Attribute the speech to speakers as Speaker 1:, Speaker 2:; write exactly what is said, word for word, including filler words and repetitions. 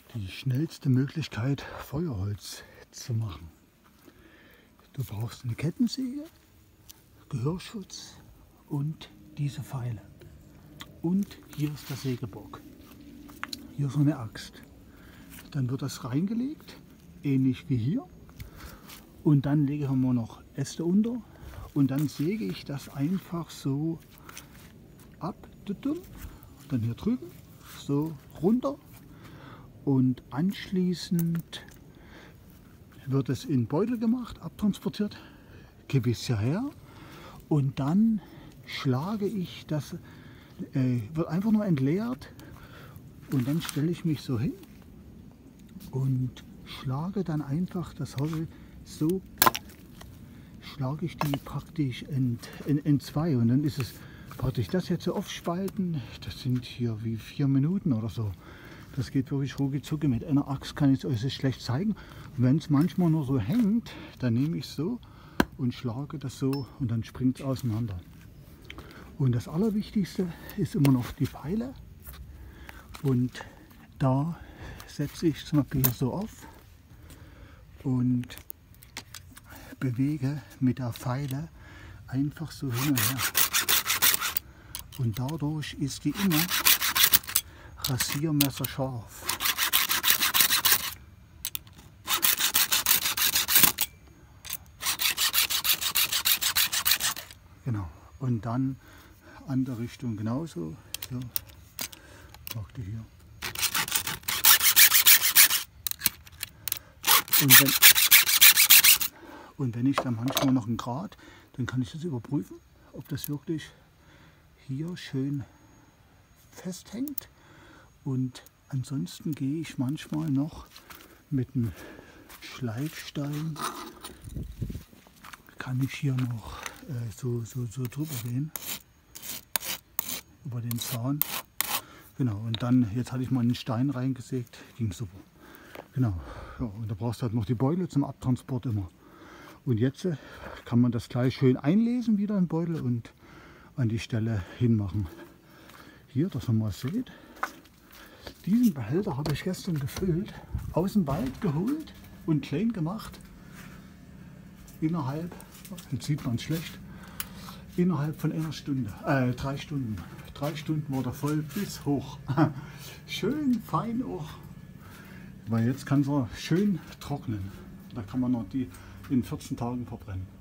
Speaker 1: Die schnellste Möglichkeit, Feuerholz zu machen. Du brauchst eine Kettensäge, Gehörschutz und diese Pfeile. Und hier ist der Sägebock. Hier so eine Axt. Dann wird das reingelegt, ähnlich wie hier. Und dann legen wir noch Äste unter und dann säge ich das einfach so ab. Dann hier drüben, so runter. Und anschließend wird es in Beutel gemacht, abtransportiert, kippe ich es hierher und dann schlage ich das, äh, wird einfach nur entleert und dann stelle ich mich so hin und schlage dann einfach das Holz so, schlage ich die praktisch in, in, in zwei und dann ist es praktisch das jetzt so aufspalten, das sind hier wie vier Minuten oder so. Das geht wirklich rucki zucki. Mit einer Axt kann ich es euch schlecht zeigen. Wenn es manchmal nur so hängt, dann nehme ich es so und schlage das so und dann springt es auseinander. Und das Allerwichtigste ist immer noch die Pfeile. Und da setze ich zum Beispiel hier so auf und bewege mit der Pfeile einfach so hin und her. Und dadurch ist die immer Rasiermesser scharf. Genau. Und dann andere Richtung genauso. So. Praktisch hier. Und wenn, und wenn ich dann manchmal noch einen Grad, dann kann ich das überprüfen, ob das wirklich hier schön festhängt. Und ansonsten gehe ich manchmal noch mit einem Schleifstein, kann ich hier noch äh, so, so, so drüber gehen, über den Zaun. Genau, und dann, jetzt hatte ich mal einen Stein reingesägt, ging super. Genau, ja, und da brauchst du halt noch die Beule zum Abtransport immer. Und jetzt äh, kann man das gleich schön einlesen wieder in den Beutel und an die Stelle hinmachen. Hier, dass man mal seht. Diesen Behälter habe ich gestern gefüllt, aus dem Wald geholt und klein gemacht. Innerhalb, jetzt sieht man es schlecht, innerhalb von einer Stunde, äh, drei Stunden. Drei Stunden war der voll bis hoch. Schön fein auch, weil jetzt kann es schön trocknen. Da kann man noch die in vierzehn Tagen verbrennen.